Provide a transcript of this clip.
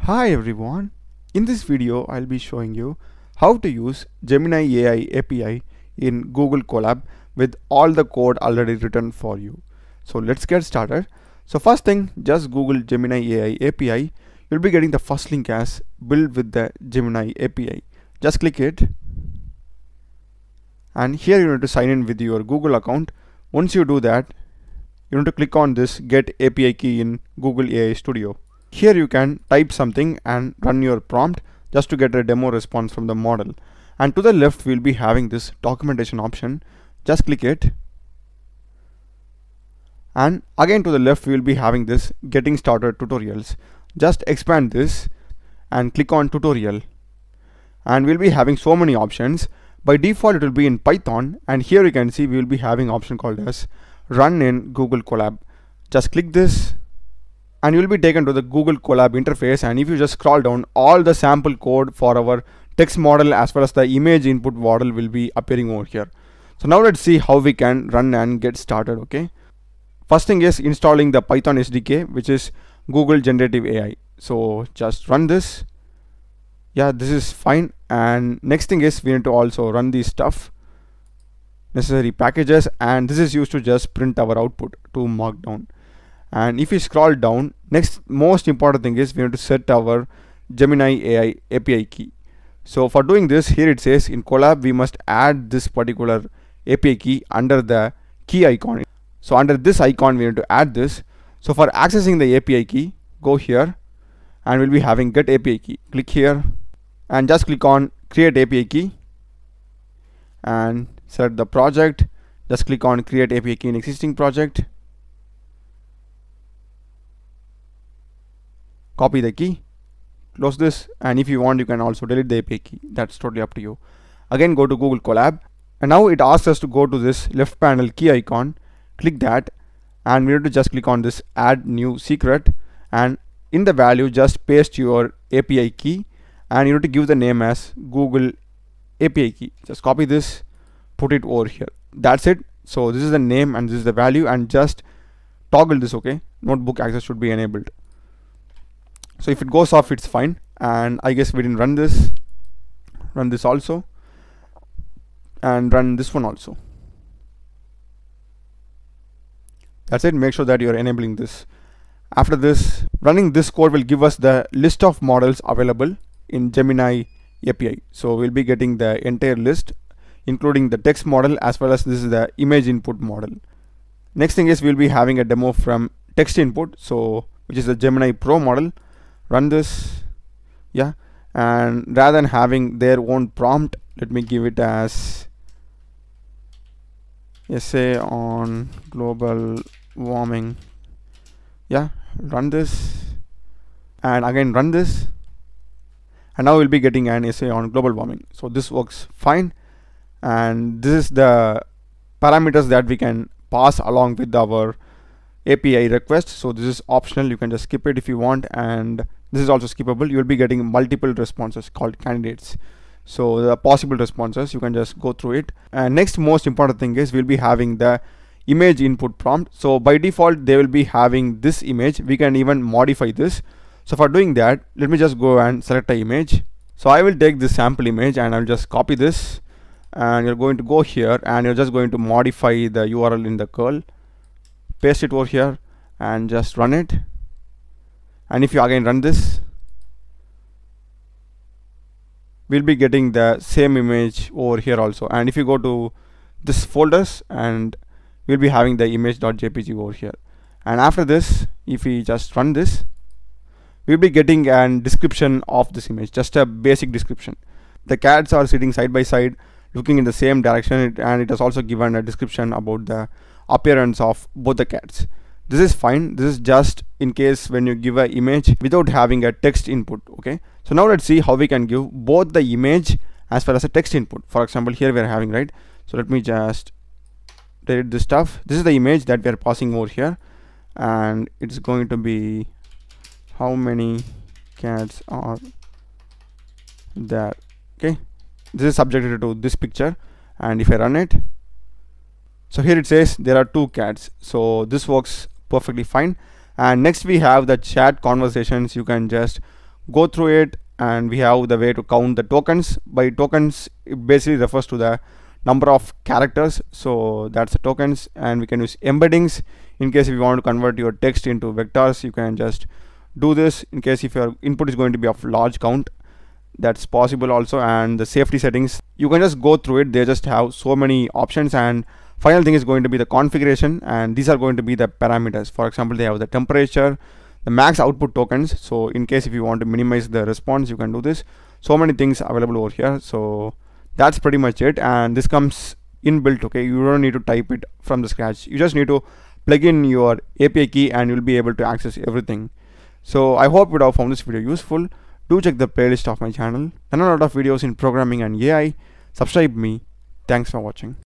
Hi everyone, in this video I'll be showing you how to use Gemini AI API in Google Colab with all the code already written for you. So let's get started. So first thing, just Google Gemini AI API. You'll be getting the first link as build with the Gemini API. Just click it, and here you need to sign in with your Google account. Once you do that, you need to click on this get API key in Google AI Studio. Here you can type something and run your prompt just to get a demo response from the model. And to the left we'll be having this documentation option. Just click it. And again to the left we'll be having this getting started tutorials. Just expand this and click on tutorial. And we'll be having so many options. By default it will be in Python, and here you can see we will be having option called as run in Google Colab. Just click this and you will be taken to the Google Colab interface, and if you just scroll down, all the sample code for our text model as well as the image input model will be appearing over here. So now let's see how we can run and get started. Okay, first thing is installing the Python SDK, which is Google Generative AI. So just run this. Yeah, this is fine. And next thing is we need to also run this stuff, necessary packages, and this is used to just print our output to markdown. And if you scroll down, next most important thing is we need to set our Gemini AI API key. So for doing this, here it says in Colab we must add this particular API key under the key icon. So under this icon we need to add this. So for accessing the API key, go here and we'll be having get API key. Click here and just click on create API key and select the project. Just click on create API key in existing project. Copy the key, close this, and if you want you can also delete the API key. That's totally up to you. Again go to Google Colab, and now it asks us to go to this left panel key icon. Click that and we need to just click on this add new secret, and in the value just paste your API key and you need to give the name as Google API key. Just copy this, put it over here. That's it. So this is the name and this is the value, and just toggle this. Okay, notebook access should be enabled. So if it goes off, it's fine. And I guess we didn't run this. Run this also, and run this one also. That's it. Make sure that you're enabling this. After this, running this code will give us the list of models available in Gemini API. So we'll be getting the entire list, including the text model as well as this is the image input model. Next thing is we'll be having a demo from text input, so which is the Gemini Pro model. Run this. Yeah, and rather than having their own prompt, let me give it as essay on global warming. Yeah, run this and again run this, and now we'll be getting an essay on global warming. So this works fine, and this is the parameters that we can pass along with our API request. So this is optional, you can just skip it if you want, and this is also skippable. You will be getting multiple responses called candidates. So the possible responses, you can just go through it. And next most important thing is we'll be having the image input prompt. So by default they will be having this image. We can even modify this. So for doing that, let me just go and select an image. So I will take this sample image and I'll just copy this, and you're going to go here and you're just going to modify the URL in the curl, paste it over here and just run it. And if you again run this, we'll be getting the same image over here also. And if you go to this folders, and we'll be having the image.jpg over here. And after this, if we just run this, we'll be getting a description of this image, just a basic description. The cats are sitting side by side looking in the same direction, and it has also given a description about the appearance of both the cats. This is fine. This is just in case when you give an image without having a text input. Okay, so now let's see how we can give both the image as well as a text input. For example, here we are having, right? So let me just delete this stuff. This is the image that we are passing over here, and it's going to be how many cats are there. Okay, this is subjected to this picture, and if I run it, so here it says there are 2 cats. So this works perfectly fine. And next we have the chat conversations. You can just go through it, and we have the way to count the tokens. By tokens, it basically refers to the number of characters, so that's the tokens. And we can use embeddings in case if you want to convert your text into vectors. You can just do this in case if your input is going to be of large count, that's possible also. And the safety settings, you can just go through it, they just have so many options. And final thing is going to be the configuration, and these are going to be the parameters. For example, they have the temperature, the max output tokens, so in case if you want to minimize the response, you can do this. So many things available over here. So that's pretty much it, and this comes inbuilt. Okay, you don't need to type it from the scratch, you just need to plug in your API key and you'll be able to access everything. So I hope you would have found this video useful. Do check the playlist of my channel, and a lot of videos in programming and AI. Subscribe me. Thanks for watching.